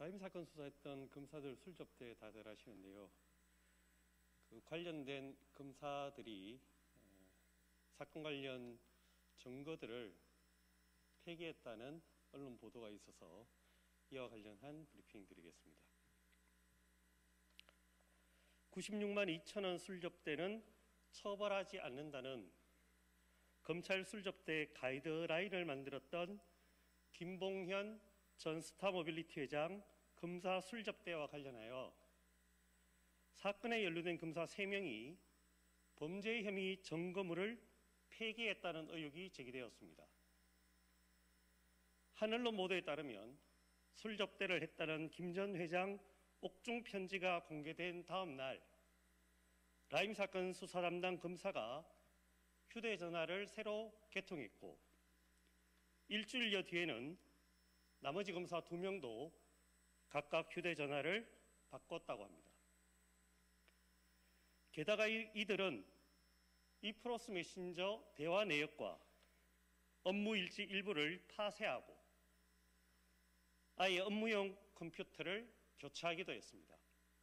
라임 사건 수사했던 검사들 술접대 다들 하시는데요. 관련된 검사들이 사건 관련 증거들을 폐기했다는 언론 보도가 있어서 이와 관련한 브리핑 드리겠습니다. 96만 2천원 술접대는 처벌하지 않는다는 검찰 술접대 가이드라인을 만들었던 김봉현 전 스타모빌리티 회장 검사 술접대와 관련하여 사건에 연루된 검사 3명이 범죄 혐의 증거물을 폐기했다는 의혹이 제기되었습니다. 한 언론 보도에 따르면 술접대를 했다는 김 전 회장 옥중 편지가 공개된 다음 날 라임 사건 수사 담당 검사가 휴대전화를 새로 개통했고 일주일여 뒤에는 나머지 검사 2명도 각각 휴대전화를 바꿨다고 합니다. 게다가 이들은 이프로스 메신저 대화 내역과 업무 일지 일부를 파쇄하고 아예 업무용 컴퓨터를 교체하기도 했습니다.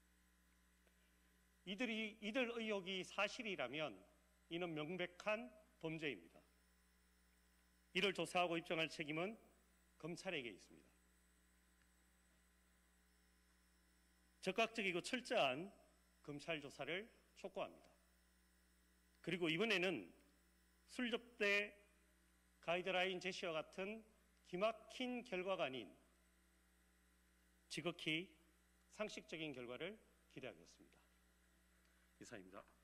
이들 의혹이 사실이라면 이는 명백한 범죄입니다. 이를 조사하고 입증할 책임은 검찰에게 있습니다. 적극적이고 철저한 검찰 조사를 촉구합니다. 그리고 이번에는 술접대 가이드라인 제시와 같은 기막힌 결과가 아닌 지극히 상식적인 결과를 기대하겠습니다. 이상입니다.